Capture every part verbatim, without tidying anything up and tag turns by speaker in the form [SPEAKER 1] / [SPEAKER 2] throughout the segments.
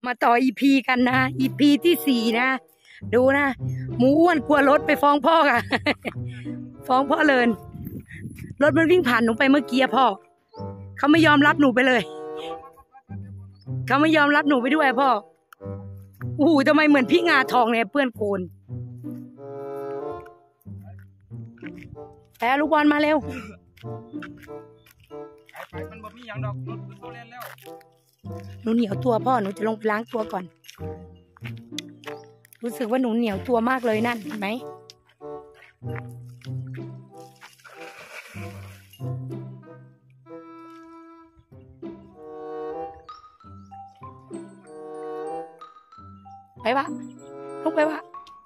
[SPEAKER 1] มาต่ออีพีกันนะอีพีที่สี่นะดูนะหมูอ้วนกลัวรถไปฟ้องพ่อค่ะ ฟ้องพ่อเลินรถมันวิ่งผ่านหนูไปเมื่อกี้พ่อเขาไม่ยอมรับหนูไปเลยเขาไม่ยอมรับหนูไปด้วยพ่อโอ้โหทำไมเหมือนพี่งาทองเนี่ยเปื้อนโคลนแต่ลูกบอลมาเร็ว
[SPEAKER 2] ไปมันบ่มีอย่างดอกรถมันตัวเล่นแล้ว
[SPEAKER 1] หนูเหนียวตัวพ่อหนูจะลงไปล้างตัวก่อนรู้สึกว่าหนูเหนียวตัวมากเลยนั่นเห็นไหมไปวะลงไปวะ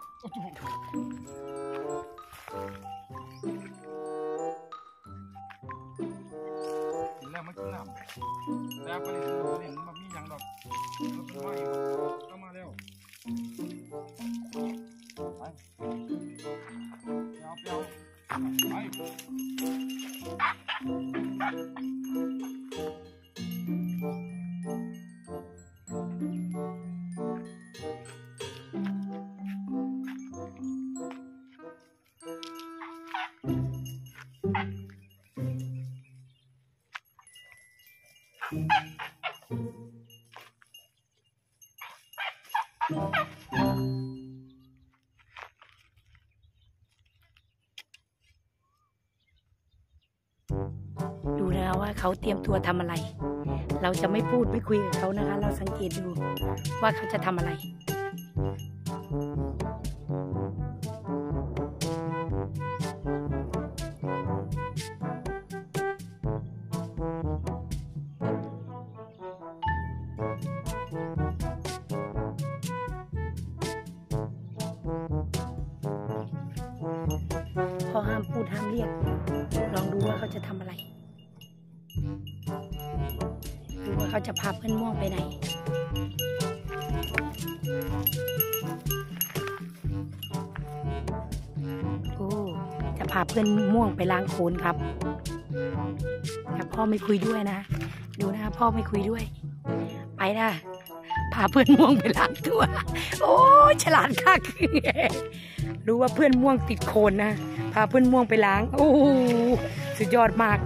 [SPEAKER 2] กินแล้วมันกินน้ำแล้วไปเล่นเล่นมันมีอย่างดอกรถมันมาอยู่เข้ามาแล้วไปเอาเปียวไป
[SPEAKER 1] ดูนะว่าเขาเตรียมตัวทำอะไรเราจะไม่พูดไม่คุยกับเขานะคะเราสังเกตดูว่าเขาจะทำอะไรพอห้ามพูดห้ามเรียกลองดูว่าเขาจะทำอะไรดูว่าเขาจะพาเพื่อนม่วงไปไหนโอ้จะพาเพื่อนม่วงไปล้างโคลนครับแต่พ่อไม่คุยด้วยนะดูนะพ่อไม่คุยด้วยไปนะพาเพื่อนม่วงไปล้างตัวโอ้ฉลาดคักรู้ว่าเพื่อนม่วงติดโคลนนะพาเพื่อนม่วงไปล้างโอ้สุดยอดมาก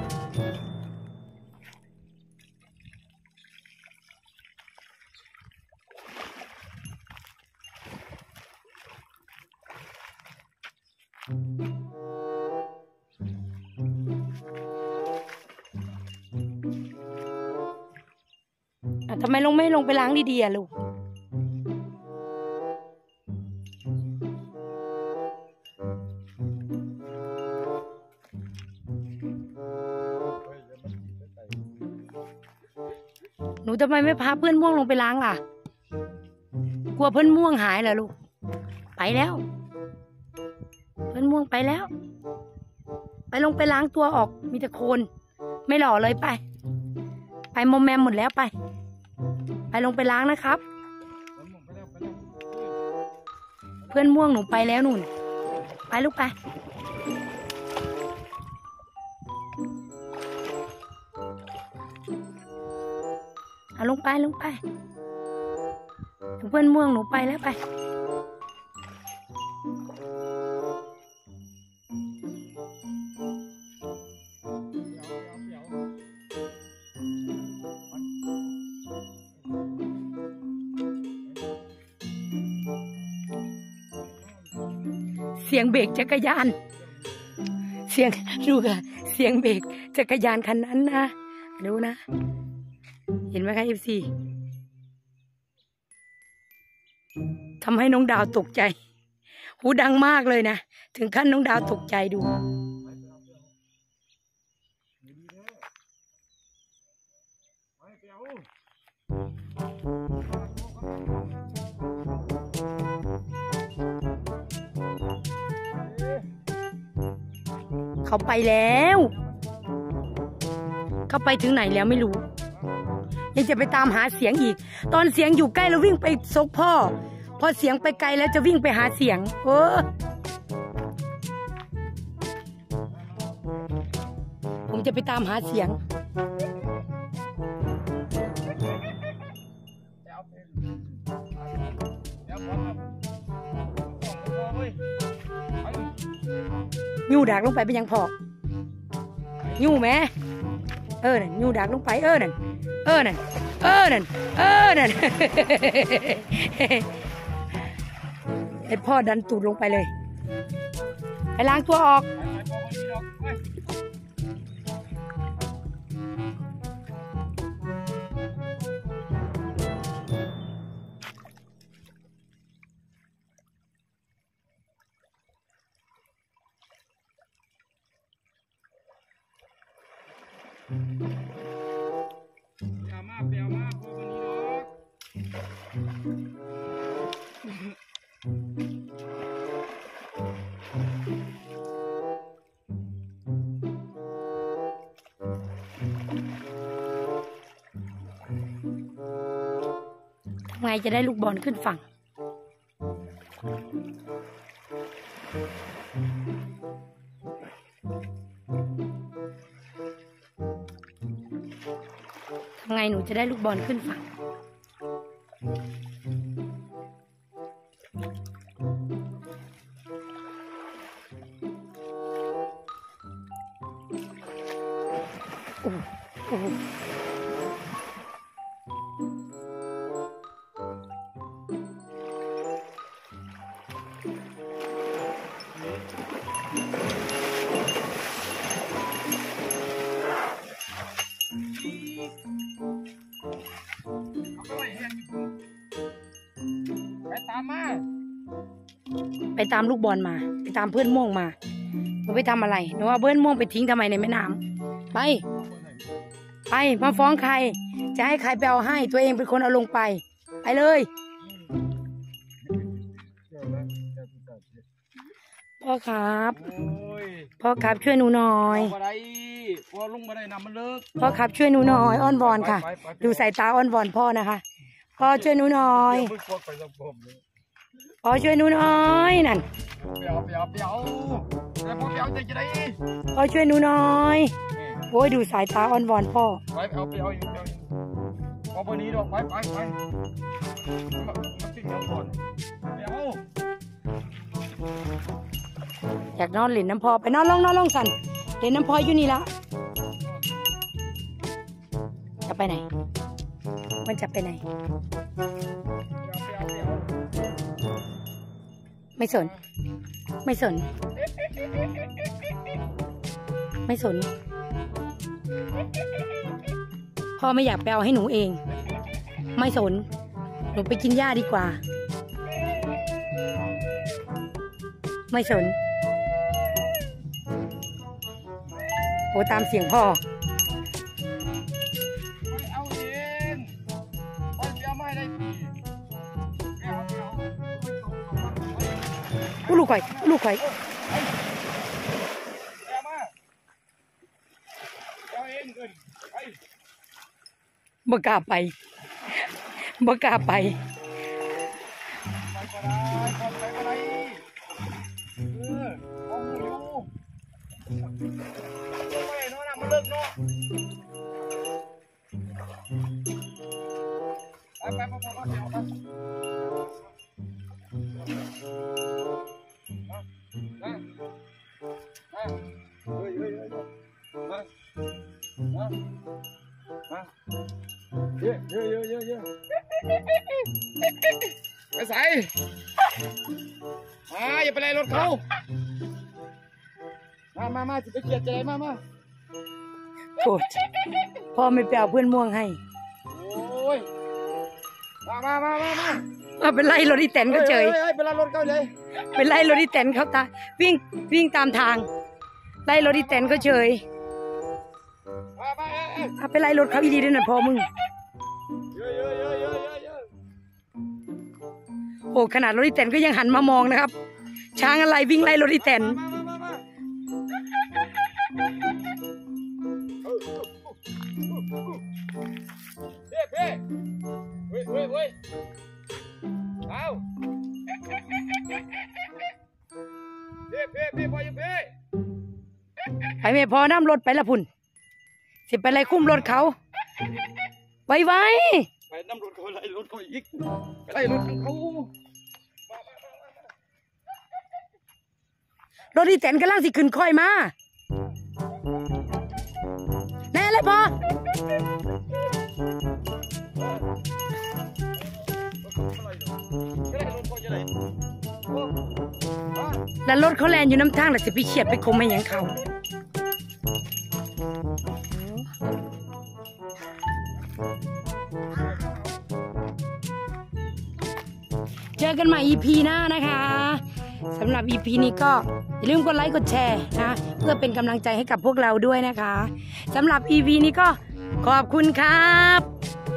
[SPEAKER 1] ทำไมลงไม่ลงไปล้างดีๆอ่ะลูกหนูทำไมไม่พาเพื่อนม่วงลงไปล้างล่ะกลัวเพื่อนม่วงหายเหรอลูกไปแล้วเพื่อนม่วงไปแล้วไปลงไปล้างตัวออกมีแต่โคลนไม่หล่อเลยไปไปมอมแมมหมดแล้วไปไปลงไปล้างนะครับเพื่อนม่วงหนูไปแล้วนู่นไปลูกไปเอาลงไปลงไปเพื่อนม่วงหนูไปแล้วไปเสียงเบรกจักรยานเสียงดูค่ะเสียงเบรกจักรยานคันนั้นนะดูนะเห็นไหมคะเอฟซีทำให้น้องดาวตกใจหูดังมากเลยนะถึงขั้นน้องดาวตกใจดูเขาไปแล้วเขาไปถึงไหนแล้วไม่รู้ยังจะไปตามหาเสียงอีกตอนเสียงอยู่ใกล้แล้ววิ่งไปซกพ่อพอเสียงไปไกลแล้วจะวิ่งไปหาเสียงเออผมจะไปตามหาเสียงยู่ดักลงไปเป็นยังพอยู่แม่เออนั่นยู่ดักลงไปเออนั่นเออนั่นเออนั่นเออนั่นไอพ่อดันตูดลงไปเลยไปล้างตัวออก
[SPEAKER 2] เปียวมาเปียวมาพวกนี้หรอก
[SPEAKER 1] ทำไงจะได้ลูกบอลขึ้นฝั่งทำไงหนูจะได้ลูกบอลขึ้นฝั่งโอ้โห
[SPEAKER 2] ไปตามมา
[SPEAKER 1] ไปตามลูกบอลมาไปตามเพื่อนม่วงมาหนูไปทำอะไรหนูเอาเพื่อนม่วงไปทิ้งทำไมในแม่น้ำไปไปมาฟ้องใครจะให้ใครไปเอาให้ตัวเองเป็นคนเอาลงไปไปเลยพ่อครับพ่อครับช่วยหนูหน่อย
[SPEAKER 2] พ่อลุงมาได้นำมันเลิก
[SPEAKER 1] พ่อครับช่วยหนูหน่อยอ้อนวอนค่ะดูสายตาอ้อนวอนพ่อนะคะพ่อช่วยหนูหน่อยพ่อช่วยหนูหน่อยนั่น
[SPEAKER 2] เปียวเปียวเปียวแต่พ่อเปียวจะจะได้
[SPEAKER 1] พ่อช่วยหนูหน่อยโอ้ยดูสายตาอ้อนวอนพ่อ
[SPEAKER 2] ไปเปียวเปียวอยู่เปียวพอวันนี้ดอกไปไปไปมาปิ้งเดี๋ยวก่อนเปียว
[SPEAKER 1] อยากนอนเล่นน้ำพอไปนอนลงนอนลงสันเล่นน้ำพออยู่นี่ละจะไปไหนมันจะไปไหนไม่สนไม่สนไม่สนพ่อไม่อยากไปเอาให้หนูเองไม่สนหนูไปกินหญ้าดีกว่าไม่สนโอ้ตามเสียงพ่อ
[SPEAKER 2] เอาเองไปเปียวไม่ได้ปีเปียวเปียว
[SPEAKER 1] อู้ลูกไข่ลูกไข่บ่กล้าไปบ่กล้าไป
[SPEAKER 2] ไปไปไปเดี๋ยวไปมามาเฮ้ยเฮ้ยเฮ้ยมามามาเยอะเยอะเยอะเยอะเยอะไปใส่มาอย่าไปไล่รถเขามามามาจะไปเกียดจะไรมามา
[SPEAKER 1] โอ้พ่อไม่ไปเอาเพื่อนม่วงให้
[SPEAKER 2] โอ้ยมามามามามา
[SPEAKER 1] เอาไปไล่รถที่แตนเขาเฉย
[SPEAKER 2] ไปไล่รถเขาเลย
[SPEAKER 1] ไปไล่รถที่แตนเขาตาวิ่งวิ่งตามทางไล่รถที่แตนเขาเฉยเอาไปไล่รถเขาอีดีด้วยนะพ่อมึงโอ้ขนาดรถที่แตนก็ยังหันมามองนะครับช้างอะไรวิ่งไล่รถที่แตน
[SPEAKER 2] เฮ้เฮ้เฮ้เฮ้เฮ้เอาเฮ้เฮ้เฮ้พอยังเฮ้
[SPEAKER 1] ไปไม่พอน้ำรถไปละพุ่นสิไปไล่คุ้มรถเขาไวไว
[SPEAKER 2] ไปน้ำรถเขาไล่รถเขาอีกไปไล่รถเขา
[SPEAKER 1] รถอีแตนกำลังสิขึ้นค่อยมาแน่เลยพอแล้วรถเขาแลนอยู่น้ำทางแล้วจะไปเฉียดไปคมไม่ยังเขาเจอกันใหม่ อี พี หน้านะคะสำหรับ อี พี นี้ก็อย่าลืมกดไลค์กดแชร์นะเพื่อเป็นกำลังใจให้กับพวกเราด้วยนะคะสำหรับ อี พี นี้ก็ขอบคุณครับ